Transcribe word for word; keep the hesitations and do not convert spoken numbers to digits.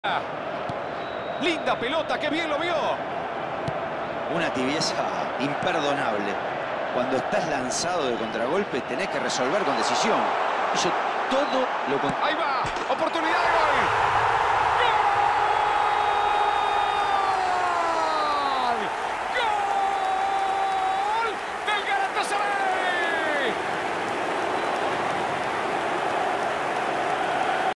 Linda pelota, qué bien lo vio. Una tibieza imperdonable. Cuando estás lanzado de contragolpe tenés que resolver con decisión. Hizo todo lo contrario. Ahí va, oportunidad de gol.